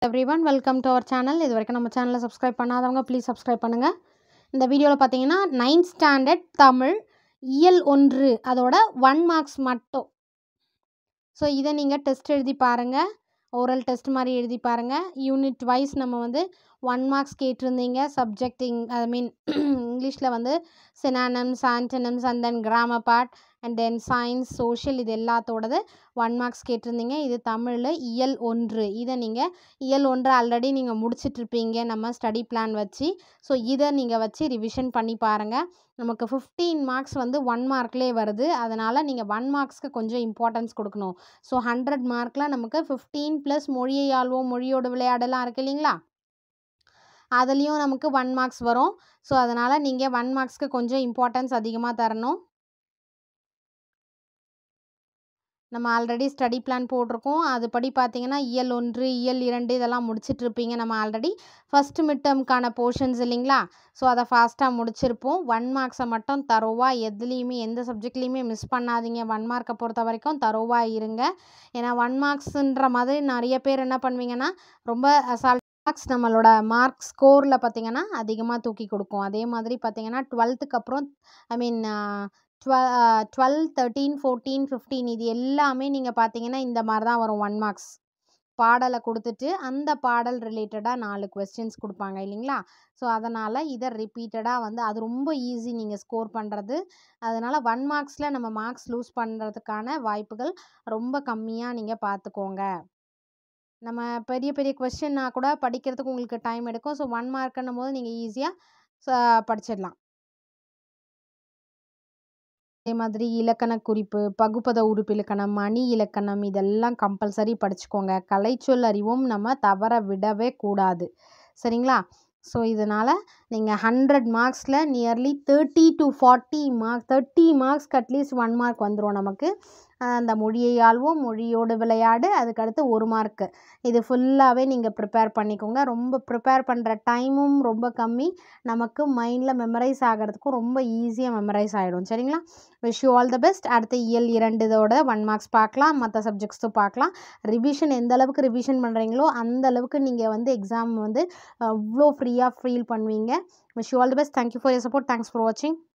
Everyone welcome to our channel. இது வரைக்கும் நம்ம சேனலை சப்ஸ்கிரைப் பண்ணாதவங்க ப்ளீஸ் சப்ஸ்கிரைப் பண்ணுங்கள். இந்த வீடியோவில் பார்த்தீங்கன்னா 9th ஸ்டாண்டர்ட் தமிழ் இயல் 1 அதோட 1 மார்க்ஸ் மட்டும். ஸோ இதை நீங்கள் டெஸ்ட் எழுதி பாருங்கள், ஓரல் டெஸ்ட் மாதிரி எழுதி பாருங்கள். யூனிட் வைஸ் நம்ம வந்து 1 மார்க்ஸ் கேட்டிருந்தீங்க. சப்ஜெக்ட் இங்கிலீஷில் வந்து synonyms, antonyms and then grammar part and then science, social, இது எல்லாத்தோடது 1 மார்க்ஸ் கேட்டிருந்தீங்க. இது தமிழில் இயல் 1. இதை நீங்கள் இயல் 1 ஆல்ரெடி நீங்கள் முடிச்சிட்ருப்பீங்க நம்ம ஸ்டடி பிளான் வச்சு. ஸோ இதை நீங்கள் வச்சு ரிவிஷன் பண்ணி பாருங்கள். நமக்கு 15 மார்க்ஸ் வந்து 1 மார்க்லேயே வருது. அதனால் நீங்கள் 1 மார்க்ஸ்க்கு கொஞ்சம் இம்பார்ட்டன்ஸ் கொடுக்கணும். ஸோ 100 மார்க்கில் நமக்கு 15 ப்ளஸ் மொழியை ஆள்வோம், மொழியோட விளையாடலாம் இருக்குது இல்லைங்களா, அதுலேயும் நமக்கு 1 மார்க்ஸ் வரும். ஸோ அதனால் நீங்கள் 1 மார்க்ஸ்க்கு கொஞ்சம் இம்பார்ட்டன்ஸ் அதிகமாக தரணும். நம்ம ஆல்ரெடி ஸ்டடி பிளான் போட்டிருக்கோம். அதுபடி பார்த்தீங்கன்னா இயல் 1, இயல் 2 இதெல்லாம் முடிச்சிட்ருப்பீங்க. நம்ம ஆல்ரெடி ஃபஸ்ட்டு மிட் டேர்முக்கான போர்ஷன்ஸ் இல்லைங்களா, ஸோ அதை ஃபாஸ்ட்டாக முடிச்சிருப்போம். 1 மார்க்ஸை மட்டும் தரோவாக எதுலேயுமே எந்த சப்ஜெக்ட்லேயுமே மிஸ் பண்ணாதீங்க. 1 மார்க்கை பொறுத்த வரைக்கும் தரோவாக இருங்க. ஏன்னா 1 மார்க்ஸுன்ற மாதிரி நிறைய பேர் என்ன பண்ணுவீங்கன்னா ரொம்ப மார்க்ஸ் நம்மளோட மார்க் ஸ்கோரில் பார்த்திங்கன்னா அதிகமாக தூக்கி கொடுக்கும். அதே மாதிரி பார்த்திங்கன்னா 12th அப்புறம் 12, 13, 14, 15 இது எல்லாமே நீங்கள் பார்த்தீங்கன்னா இந்த மாதிரி தான் வரும். 1 மார்க்ஸ் பாடலை கொடுத்துட்டு அந்த பாடல் ரிலேட்டடாக 4 கொஸ்டின்ஸ் கொடுப்பாங்க இல்லைங்களா. ஸோ அதனால் இதை ரிப்பீட்டடாக வந்து அது ரொம்ப ஈஸி நீங்கள் ஸ்கோர் பண்ணுறது. அதனால் 1 மார்க்ஸில் நம்ம மார்க்ஸ் லூஸ் பண்ணுறதுக்கான வாய்ப்புகள் ரொம்ப கம்மியாக நீங்கள் பார்த்துக்கோங்க. நம்ம பெரிய பெரிய கொஸ்டின்னா கூட படிக்கிறதுக்கு உங்களுக்கு டைம் எடுக்கும். ஸோ 1 மார்க்குன்னும் போது நீங்கள் ஈஸியாக படிச்சிடலாம். அதே மாதிரி இலக்கண குறிப்பு, பகுப்பத உறுப்பிலக்கணம், அணி இலக்கணம் இதெல்லாம் கம்பல்சரி படிச்சுக்கோங்க. கலைச்சொல் அறிவும் நம்ம தவற விடவே கூடாது, சரிங்களா. ஸோ இதனால் நீங்கள் 100 மார்க்ஸில் நியர்லி 30 to 40 மார்க்ஸ், 30 மார்க்ஸ்க்கு அட்லீஸ்ட் 1 மார்க் வந்துடும் நமக்கு. அந்த மொழியை ஆள்வோம், மொழியோடு விளையாடு, அதுக்கடுத்து 1 மார்க்கு. இது ஃபுல்லாகவே நீங்கள் ப்ரிப்பேர் பண்ணிக்கோங்க. ரொம்ப ப்ரிப்பேர் பண்ணுற டைமும் ரொம்ப கம்மி, நமக்கு மைண்டில் மெமரைஸ் ஆகிறதுக்கும் ரொம்ப ஈஸியாக மெமரைஸ் ஆகிடும், சரிங்களா. Wish you all the best. அடுத்த இயல் 2 இதோட 1 மார்க்ஸ் பார்க்கலாம், மற்ற சப்ஜெக்ட்ஸும் பார்க்கலாம். ரிவிஷன் எந்த அளவுக்கு ரிவிஷன் பண்ணுறீங்களோ அந்த அளவுக்கு நீங்கள் வந்து எக்ஸாம் வந்து அவ்வளோ ஃப்ரீயாக ஃபீல் பண்ணுவீங்க. Wish you all the best. Thank you for your support. Thanks for வாட்சிங்.